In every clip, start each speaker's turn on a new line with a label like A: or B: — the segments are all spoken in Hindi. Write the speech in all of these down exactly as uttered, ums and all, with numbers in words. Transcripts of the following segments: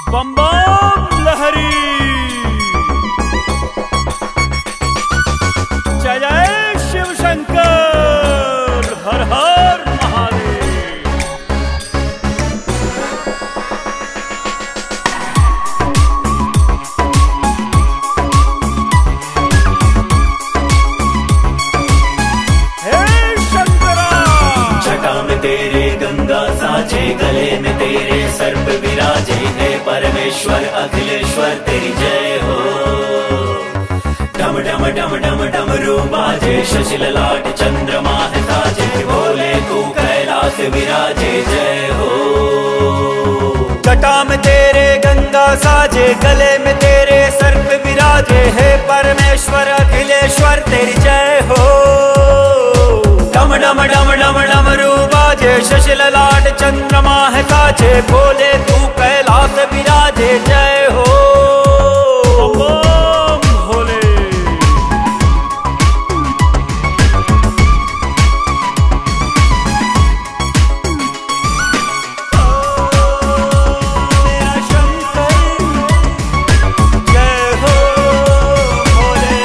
A: बम बम लहरी। जय जय शिव शंकर, हर हर महादेव। हे शंकरा,
B: जटा में तेरे गंगा साजे, गले में तेरे सर्प विराजे, हे परमेश्वर अखिलेश्वर तेरी जय हो। डम डम डम डम डमरू बाजे, शशि ललाट चंद्रमा है ताजे, भोले तू कैलाश विराजे जय हो।
C: जटा में तेरे गंगा साजे, गले में तेरे सर्प विराजे, हे परमेश्वर अखिलेश्वर तेरी जय हो।
B: डम डम डम डम डमरू बाजे,
C: शशि ललाट चंद्रमा है ताजे, भोले तू कैलाश विराजे जय हो।
A: बम बम भोले।
C: मेरा शंकर जय हो, भोले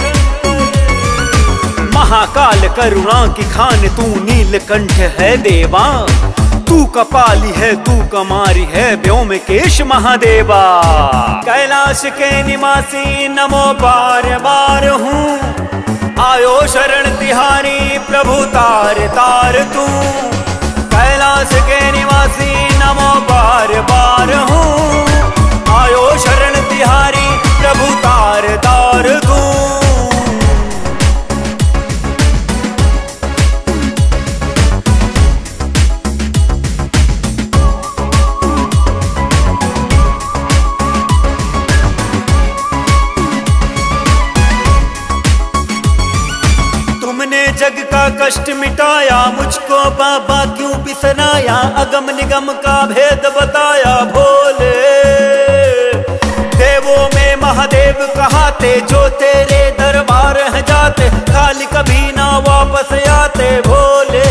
C: शंकर। महाकाल करुणा की खान तू नीलकंठ है देवा, तू कपाली है तू कमारी है व्योमकेश महादेवा। कैलाश के निवासी नमो बार बार हूँ, आयो शरण तिहारी प्रभु तार तार तू। कैलाश के निवासी नमो बार बार हूँ, आयो शरण तिहारी प्रभु तार तार तू। तुमने जग का कष्ट मिटाया, मुझको बाबा क्यों बिसराया, अगम निगम का भेद बताया भोले। देवों में महादेव कहाते, जो तेरे दरबार हैं जाते, खाली कभी ना वापस आते भोले।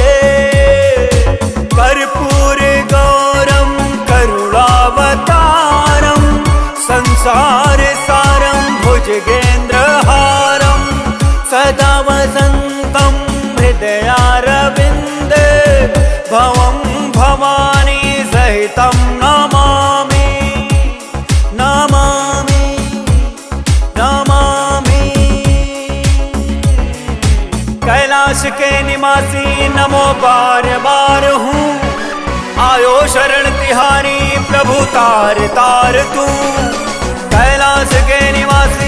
C: कर्पूर गौरम करुणावतारम, संसार सारम भुजगेंद्र हारम, सदा वसंतम हृदयारविंदे, भवं भवानी सहितं नमामि नमामि नमामि। कैलाश के निवासी नमो बार बार हूँ, आयो शरण तिहारी प्रभु तार तार तू। कैलाश के निवासी